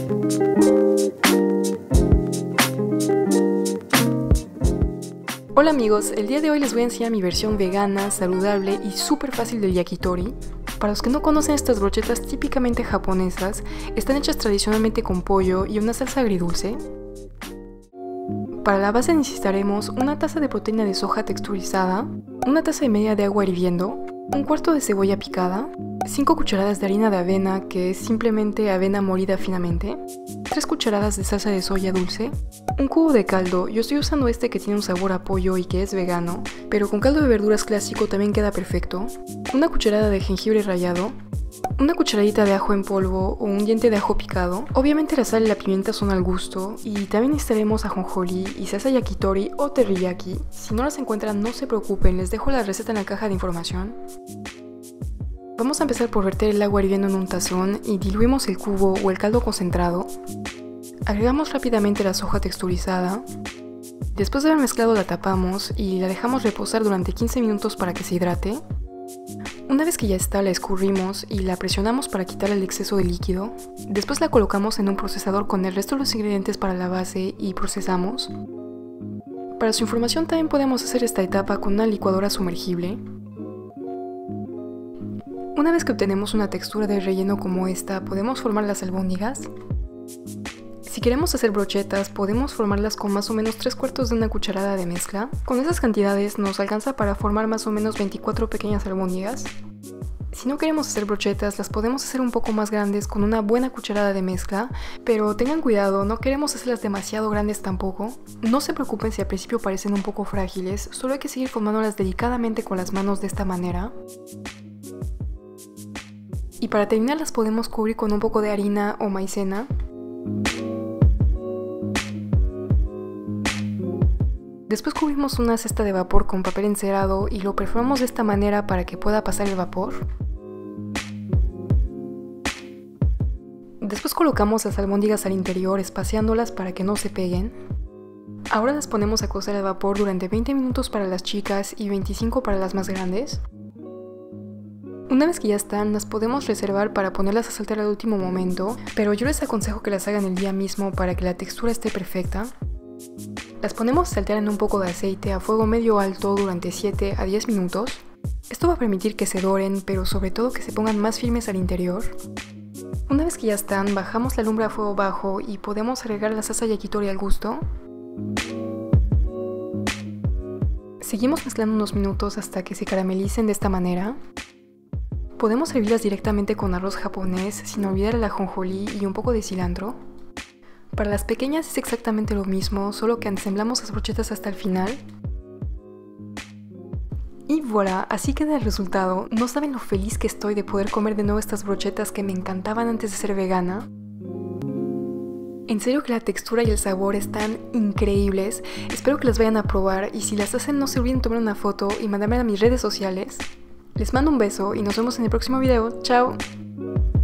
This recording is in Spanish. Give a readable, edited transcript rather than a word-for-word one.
Hola amigos, el día de hoy les voy a enseñar mi versión vegana, saludable y súper fácil del yakitori. Para los que no conocen estas brochetas típicamente japonesas, están hechas tradicionalmente con pollo y una salsa agridulce. Para la base necesitaremos una taza de proteína de soja texturizada, una taza y media de agua hirviendo, un cuarto de cebolla picada, 5 cucharadas de harina de avena, que es simplemente avena molida finamente, 3 cucharadas de salsa de soya dulce, un cubo de caldo. Yo estoy usando este que tiene un sabor a pollo y que es vegano, pero con caldo de verduras clásico también queda perfecto, una cucharada de jengibre rallado, una cucharadita de ajo en polvo o un diente de ajo picado. Obviamente la sal y la pimienta son al gusto, y también necesitaremos ajonjolí y salsa yakitori o teriyaki. Si no las encuentran, no se preocupen, les dejo la receta en la caja de información. Vamos a empezar por verter el agua hirviendo en un tazón y diluimos el cubo o el caldo concentrado. Agregamos rápidamente la soja texturizada. Después de haber mezclado la tapamos y la dejamos reposar durante 15 minutos para que se hidrate. Una vez que ya está, la escurrimos y la presionamos para quitar el exceso de líquido. Después la colocamos en un procesador con el resto de los ingredientes para la base y procesamos. Para su información, también podemos hacer esta etapa con una licuadora sumergible. Una vez que obtenemos una textura de relleno como esta, podemos formar las albóndigas. Si queremos hacer brochetas, podemos formarlas con más o menos 3/4 de una cucharada de mezcla. Con esas cantidades nos alcanza para formar más o menos 24 pequeñas albóndigas. Si no queremos hacer brochetas, las podemos hacer un poco más grandes con una buena cucharada de mezcla, pero tengan cuidado, no queremos hacerlas demasiado grandes tampoco. No se preocupen si al principio parecen un poco frágiles, solo hay que seguir formándolas delicadamente con las manos de esta manera. Y para terminar las podemos cubrir con un poco de harina o maicena. Después cubrimos una cesta de vapor con papel encerado y lo perforamos de esta manera para que pueda pasar el vapor. Después colocamos las albóndigas al interior, espaciándolas para que no se peguen. Ahora las ponemos a cocer al vapor durante 20 minutos para las chicas y 25 para las más grandes. Una vez que ya están, las podemos reservar para ponerlas a saltear al último momento, pero yo les aconsejo que las hagan el día mismo para que la textura esté perfecta. Las ponemos a saltear en un poco de aceite a fuego medio alto durante 7 a 10 minutos. Esto va a permitir que se doren, pero sobre todo que se pongan más firmes al interior. Una vez que ya están, bajamos la lumbre a fuego bajo y podemos agregar la salsa yakitori al gusto. Seguimos mezclando unos minutos hasta que se caramelicen de esta manera. Podemos servirlas directamente con arroz japonés, sin olvidar el ajonjolí y un poco de cilantro. Para las pequeñas es exactamente lo mismo, solo que ensamblamos las brochetas hasta el final. Y voilà, así queda el resultado. No saben lo feliz que estoy de poder comer de nuevo estas brochetas que me encantaban antes de ser vegana. En serio que la textura y el sabor están increíbles. Espero que las vayan a probar y si las hacen no se olviden tomar una foto y mandarme a mis redes sociales. Les mando un beso y nos vemos en el próximo video. ¡Chao!